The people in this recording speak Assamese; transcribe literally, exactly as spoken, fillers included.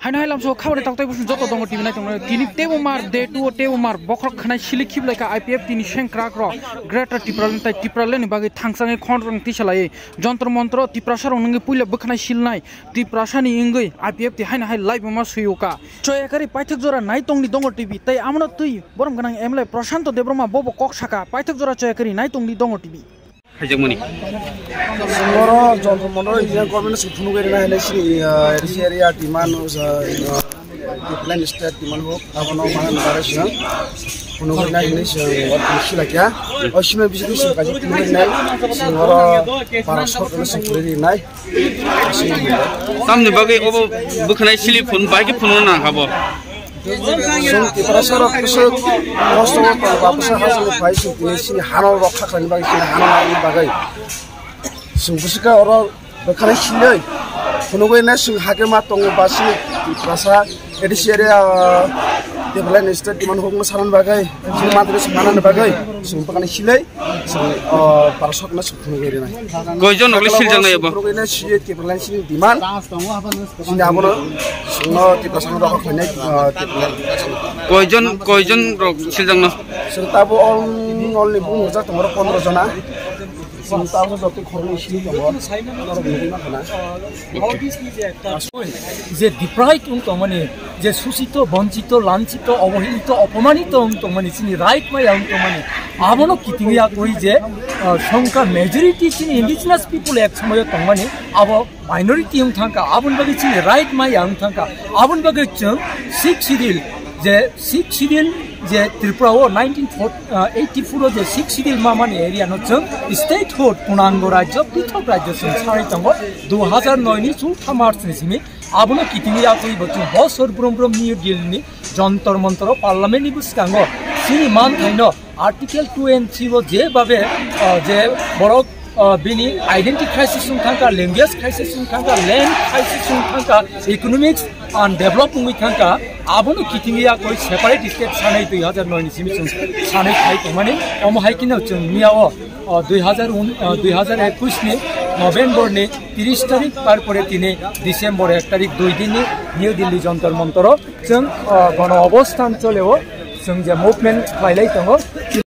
हायना हायलाम सो खाबारे ताकताय बुसु जतो दङ टिभि नाय दङ तिनि टेबो मार दे टु टेबो मार बखर खनाय सिलि खिबलायका आईपीएफ तिनि सेंक्राक र ग्रेटर टिप्रालन ताय टिप्रालनि बागै थांसाङै खनरं तिसलायै जन्त्र मन्त्र तिप्रासार नंगै पुइला बखनाय सिलनाय तिप्रासानि इंगै आईपीएफ ति हायना हाय लाइभ मा सुयुका चयकारि पाइथक जरा नाय तंनि दङ टिभि ताय आमनो तुइ बरम गनां एमएलए प्रशान्त देब्रमा बबो कक साका पाइथक जरा चयकारि नाय तंनि दङ टिभि हाइजमनि समरो जन्त्र मन्त्र इन्डिया गभर्नमेन्ट सुफुनु गैरना हेलायसि एरिसि area demand plan state demand हो आबनो मान बारेसिन फुनु गैरना हेलायसि अति लाकिया असिमे बिजि सरकारि फुनु गैरना समरो पारसकनो सुफुरि नाय सामने बागै अब बखनाय सिलि फुन बागै फुनु ना हाबो जों तिप्रासार कसो कस्तो बापसा हाजो फाइसि तिनि हानो रखा खानि बागै हानो बागै जों बुसका अर बखनाय सिलै फुनु गैरना जों हागे मा दङ बासि तिप्रासा एडिसि एरिया डेभलपमेन्ट स्टेट डिमान्ड हो मोसारन बागै जों माद्रे समान बागै जों बखनाय सिलै जों पारसकनो सुफुनु गैरना गयजन नगले सिलजांनाय अब फुनु गैरना सि डेभलपमेन्ट डिमान्ड जों आबनो जों तिप्रासानो रखा खानि कयजन कयजन सिलजांनो जों ताबो अनलि बुङो जा तमरो पंद्रह जना जों ताबो जति खरनि सिलि दङ যে ডিপ্রাইড উন্তমানে যে শোষিত বঞ্চিত লাঞ্ছিত অবহেলিত অপমানিত উন্তমানে চিনি রাইট মাই উন্তমানে আবনো কিতিয়া কই যে সংখ্যা মেজরিটি চিনি ইন্ডিজিনাস পিপল এক সময় তমানে আব মাইনরিটি উং থাকা আবন বাগে চিনি রাইট মাই উং থাকা আবন বাগে চং সিক্স শিডিউল যে সিক্স শিডিউল যে ত্রিপুরা ও নাইনটিন এইটি ফোর যে সিক্স শিডিউল মামানি এরিয়া নচং স্টেট হুড পূর্ণাঙ্গ রাজ্য পৃথক রাজ্য সারি দङ দুই হাজার নয় नि চৌঠা মার্চ নিসিমি আবনো কিতিয়া কই বচু বছর ব্রম ব্রম নিউ দিল্লি যন্তর মন্ত্র পার্লামেন্ট নিবুসকাঙ্গ সিনি মান থাইন আর্টিকেল টু এন্ড থ্রি ও যে ভাবে যে বড় बिनि आइडेंटिटी क्राइसिस थांका लैंग्वेज क्राइसिस थांका लैंड क्राइसिस थांका इकोनॉमिक्स एंड डेवलपमेंट थांका आबनो कितिया कोई सेपारेट स्टेट सानै दुई हजार नौ निसिम सानै थाइ माने अम हाइकिनो जों मियाओ दुई हजार दुई हजार इक्कीस नि नवेम्बर नि तीस तारिख पार परे तिने डिसेम्बर एक तारिख दुई दिन न्यू दिल्ली जंतर मंतर जों गण अवस्थान चलेओ जों जे मुभमेंट खालाय दङ